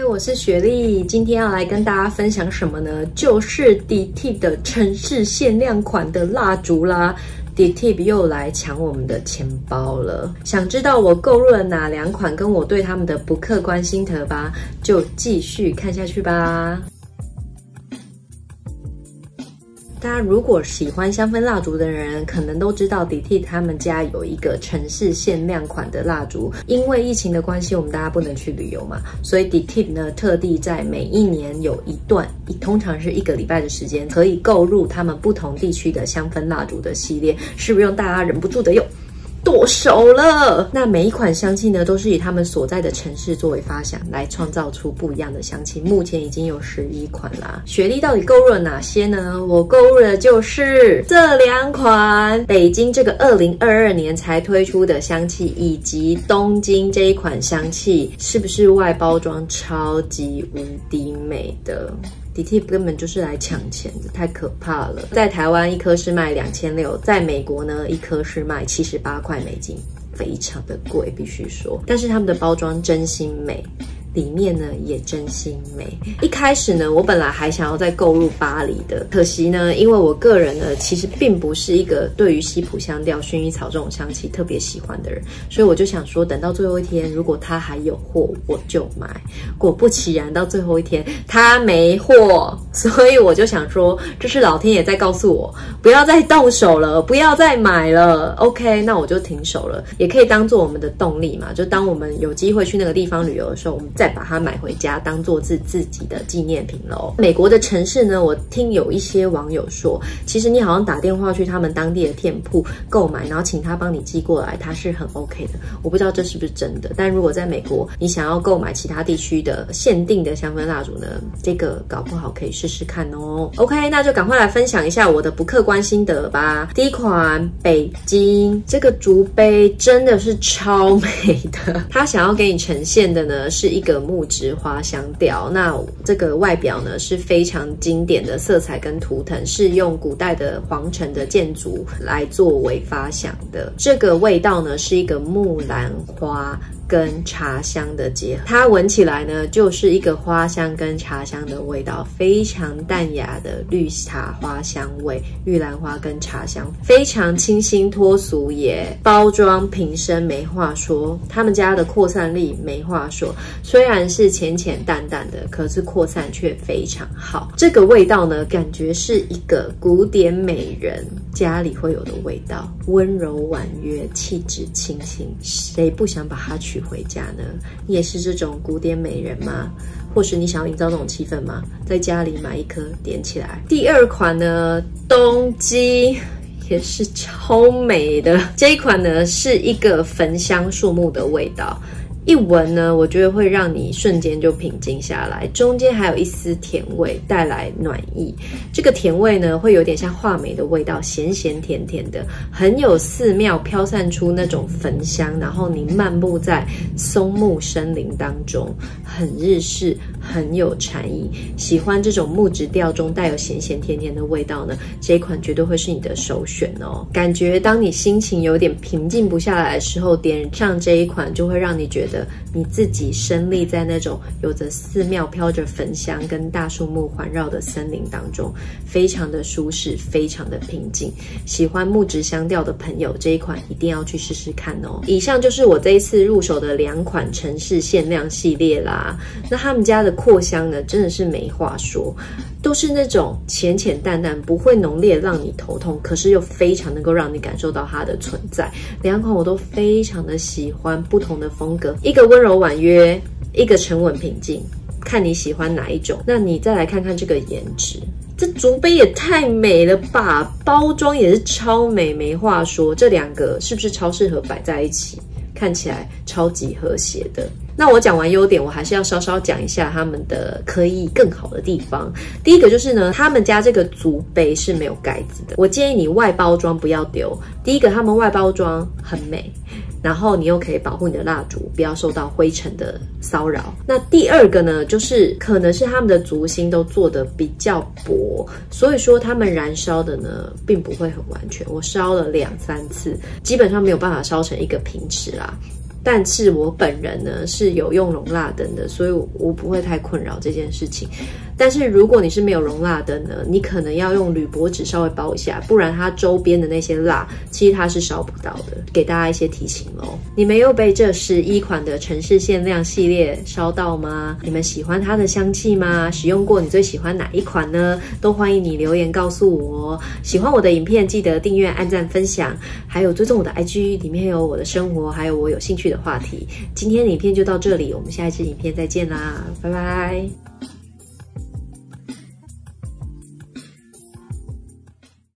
我是雪莉，今天要来跟大家分享什么呢？就是 DTIP 的城市限量款的蜡烛啦。DTIP 又来抢我们的钱包了。想知道我购入了哪2款，跟我对他们的不客观心得吧，就继续看下去吧。大家如果喜欢香氛蜡烛的人，可能都知道 DTIP 他们家有一个城市限量款的蜡烛。因为疫情的关系，我们大家不能去旅游嘛，所以 DTIP 呢特地在每一年有一段，通常是1个礼拜的时间，可以购入他们不同地区的香氛蜡烛的系列，是不是让大家忍不住的剁手了？那每一款香气呢，都是以他们所在的城市作为发想，来创造出不一样的香气。目前已经有11款啦。雪莉到底购入了哪些呢？我购入的就是这2款，北京这个2022年才推出的香气，以及东京这一款香气，是不是外包装超级无敌美的？DTIP 根本就是来抢钱的，太可怕了。在台湾1颗是卖2600，在美国呢1颗是卖78块美金，非常的贵，必须说。但是他们的包装真心美，里面呢也真心美。一开始呢，我本来还想要再购入巴黎的，可惜呢，因为我个人呢其实并不是一个对于西普香调、薰衣草这种香气特别喜欢的人，所以我就想说，等到最后一天，如果它还有货，我就买。果不其然，到最后一天它没货，所以我就想说，这是老天爷在告诉我，不要再动手了，不要再买了。OK， 那我就停手了，也可以当做我们的动力嘛，就当我们有机会去那个地方旅游的时候，我们再把它买回家，当做自己的纪念品咯。美国的城市呢，我听有一些网友说，其实你好像打电话去他们当地的店铺购买，然后请他帮你寄过来，它是很 OK 的。我不知道这是不是真的，但如果在美国，你想要购买其他地区的限定的香氛蜡烛呢，这个搞不好可以试试看哦。OK， 那就赶快来分享一下我的不客观心得吧。第一款北京这个烛杯真的是超美的，它想要给你呈现的呢是一个木质花香调，那这个外表呢是非常经典的色彩跟图腾，是用古代的皇城的建筑来作为发想的。这个味道呢是一个木兰花跟茶香的结合，它闻起来呢就是一个花香跟茶香的味道，非常淡雅的绿茶花香味，玉兰花跟茶香，非常清新脱俗耶。包装瓶身没话说，他们家的扩散力没话说，虽然是浅浅淡淡的，可是扩散却非常好。这个味道呢，感觉是一个古典美人家里会有的味道，温柔婉约，气质清新，谁不想把它娶回家呢？你也是这种古典美人吗？或是你想要营造这种气氛吗？在家里买1颗点起来。第2款呢，东京也是超美的。这一款呢是一个焚香树木的味道，一闻呢，我觉得会让你瞬间就平静下来，中间还有一丝甜味，带来暖意。这个甜味呢，会有点像话梅的味道，咸咸甜甜的，很有寺庙飘散出那种焚香，然后你漫步在松木森林当中，很日式，很有禅意。喜欢这种木质调中带有咸咸甜甜的味道呢，这一款绝对会是你的首选哦。感觉当你心情有点平静不下来的时候，点上这一款，就会让你觉得你自己身立在那种有着寺庙飘着焚香跟大树木环绕的森林当中，非常的舒适，非常的平静。喜欢木质香调的朋友，这一款一定要去试试看哦。以上就是我这一次入手的2款城市限量系列啦。那他们家的扩香呢，真的是没话说，都是那种浅浅淡淡，不会浓烈让你头痛，可是又非常能够让你感受到它的存在。2款我都非常的喜欢，不同的风格，一个温柔婉约，一个沉稳平静，看你喜欢哪一种。那你再来看看这个颜值，这烛杯也太美了吧，包装也是超美，没话说。这2个是不是超适合摆在一起，看起来超级和谐的？那我讲完优点，我还是要稍稍讲一下他们的可以更好的地方。第一个就是呢，他们家这个烛杯是没有盖子的，我建议你外包装不要丢。第一个，他们外包装很美，然后你又可以保护你的蜡烛不要受到灰尘的骚扰。那第2个呢，就是可能是他们的烛芯都做的比较薄，所以说他们燃烧的呢并不会很完全。我烧了2、3次，基本上没有办法烧成一个平尺啦。 但是我本人呢是有用容蜡灯的，所以我不会太困扰这件事情。但是如果你是没有容蜡灯呢，你可能要用铝箔纸稍微包一下，不然它周边的那些蜡其实它是烧不到的，给大家一些提醒咯。你们又被这11款的城市限量系列烧到吗？你们喜欢它的香气吗？使用过你最喜欢哪一款呢？都欢迎你留言告诉我哦。喜欢我的影片记得订阅、按赞、分享，还有追踪我的 IG， 里面有我的生活，还有我有兴趣的话题。今天的影片就到这里，我们下一支影片再见啦，拜拜。